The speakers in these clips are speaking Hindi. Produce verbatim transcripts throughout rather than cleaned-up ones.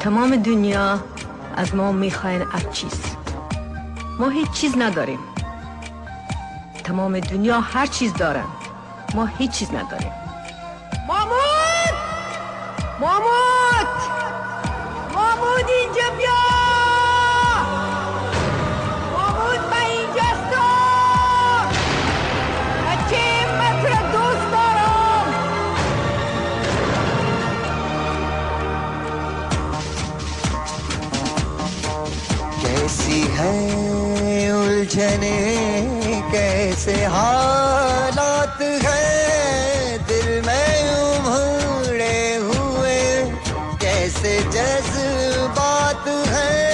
تمام دنیا از ما میخواین هر چیز. ما هیچ چیز نداریم. تمام دنیا هر چیز دارن. ما هیچ چیز نداریم. مامود! مامود! مامود اینجا بیا! مامود من اینجاستم! بچه من تو را دوست دارم! कैसी है उलझने कैसे हालात हैं दिल में उमड़े हुए कैसे जज्बात हैं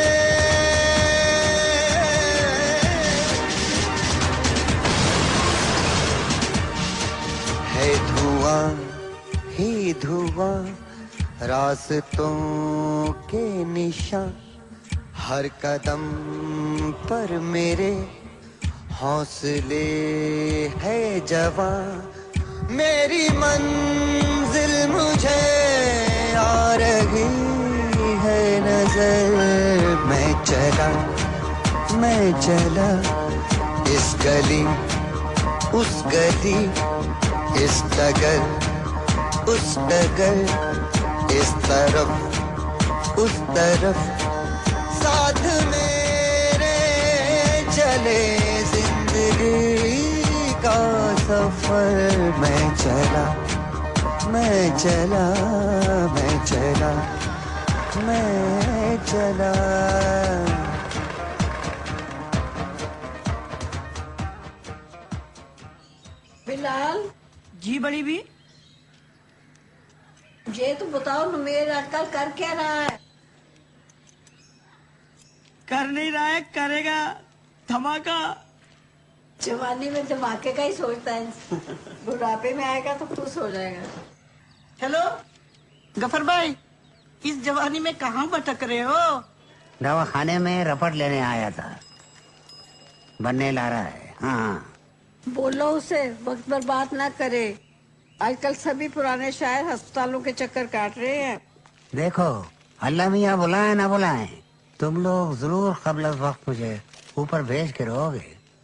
है धुआं ही धुआं रास्तों के निशान हर कदम पर मेरे हौसले है जवां मेरी मंजिल मुझे आ रही है नजर मैं चला मैं चला इस गली उस गली इस डगर उस डगर इस तरफ उस तरफ साथ मेरे चले जिंदगी का सफर मैं चला मैं चला मैं चला मैं चला बिलाल जी बड़ी भी ये तो बताओ न मेरा आजकल कर क्या रहा है कर नहीं रहा है करेगा धमाका जवानी में धमाके का ही सोचता है बुढ़ापे में आएगा तो खुश हो जाएगा हेलो गफर भाई इस जवानी में कहाँ भटक रहे हो दवा खाने में रपट लेने आया था बनने ला रहा है हाँ बोलो उसे वक्त बर्बाद ना करे आजकल सभी पुराने शायर अस्पतालों के चक्कर काट रहे हैं देखो अल्लाह मियाँ बुलाए ना बुलाए तुम लोग जरूर कबल वक्त मुझे ऊपर भेज के रहोगे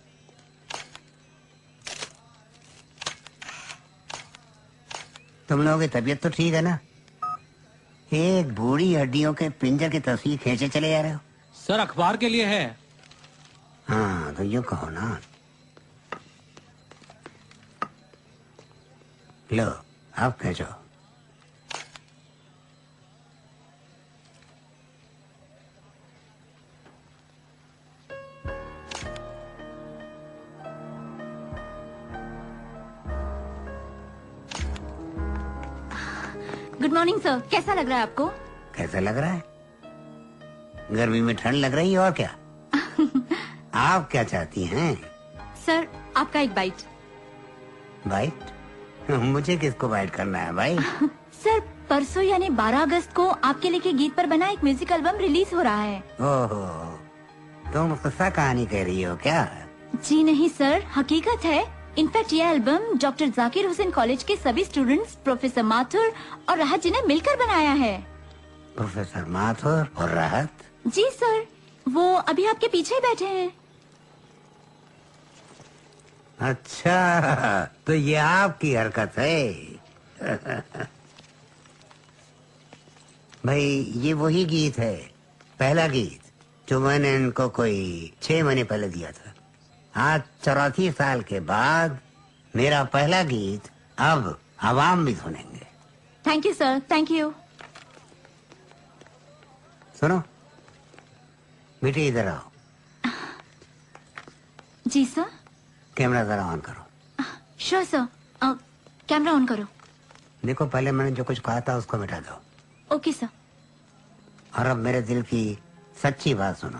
तुम लोगों की तबीयत तो ठीक है ना एक बूढ़ी हड्डियों के पिंजर की तस्वीर खींचे चले जा रहे हो सर अखबार के लिए है हाँ तो यूं कहो ना लो आप खींचो गुड मॉर्निंग सर कैसा लग रहा है आपको कैसा लग रहा है गर्मी में ठंड लग रही है और क्या आप क्या चाहती हैं सर आपका एक बाइट बाइट मुझे किसको बाइट करना है भाई सर परसों यानी बारह अगस्त को आपके लिखे गीत पर बना एक म्यूजिक एल्बम रिलीज हो रहा है ओहो तुम किस्सा कहानी कह रही हो क्या जी नहीं सर हकीकत है इनफैक्ट ये album doctor Zakir Hussain college के सभी स्टूडेंट्स प्रोफेसर माथुर और राहत जी ने मिलकर बनाया है प्रोफेसर माथुर और राहत जी सर वो अभी आपके पीछे बैठे हैं अच्छा तो ये आपकी हरकत है भाई ये वही गीत है पहला गीत जो मैंने इनको कोई छह महीने पहले दिया था आज चौरासी साल के बाद मेरा पहला गीत अब आवाम भी सुनेंगे thank you sir thank you सुनो बेटे इधर आओ जी सर कैमरा जरा ऑन करो श्योर सर कैमरा ऑन करो देखो पहले मैंने जो कुछ कहा था उसको मिटा दो ओके सर और अब मेरे दिल की सच्ची बात सुनो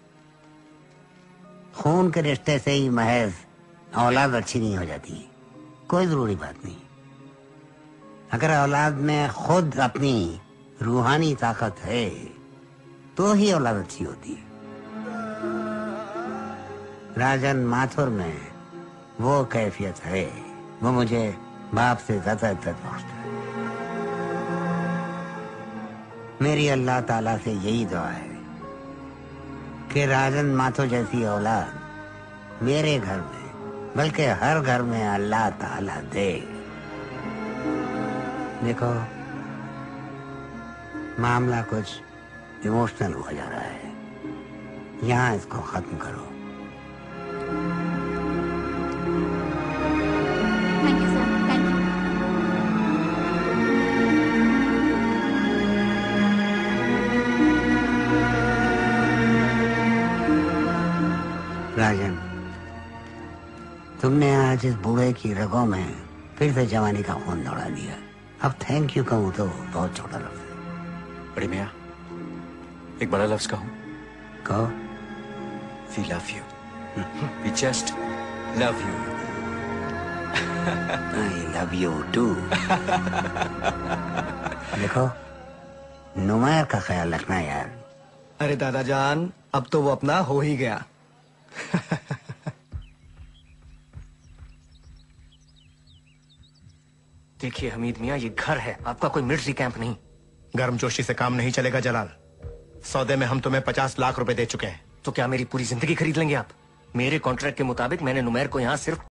खून के रिश्ते से ही महज औलाद अच्छी नहीं हो जाती कोई जरूरी बात नहीं अगर औलाद में खुद अपनी रूहानी ताकत है तो ही औलाद अच्छी होती है राजन माथुर में वो कैफियत है वो मुझे बाप से ज्यादा इज्जत पहुंचता है मेरी अल्लाह ताला से यही दुआ है कि राजन माथुर जैसी औलाद मेरे घर में, बल्कि हर घर में अल्लाह ताला दे। देखो, मामला कुछ इमोशनल हो जा रहा है, यहाँ इसको खत्म करो। Thank you sir, thank you. Rajan, तुमने आज इस बूढ़े की रगों में फिर से जवानी का खून दौड़ा दिया। अब थैंक यू कहूँ तो बहुत छोटा लफ्ज है। बड़ी मियाँ, एक बड़ा लफ्ज कहूँ? कहो। We love you. We just love you. I love you too. देखो, नुमायर का ख्याल रखना यार। अरे दादा जान, अब तो वो अपना हो ही गया। देखिए हमीद मियाँ, ये घर है, आपका कोई मिलिट्री कैंप नहीं। गर्मजोशी से काम नहीं चलेगा जलाल। सौदे में हम तुम्हें पचास लाख रुपए दे चुके हैं। तो क्या मेरी पूरी जिंदगी खरीद लेंगे आप? मेरे कॉन्ट्रैक्ट के मुताबिक मैंने नुमैर को यहाँ सिर्फ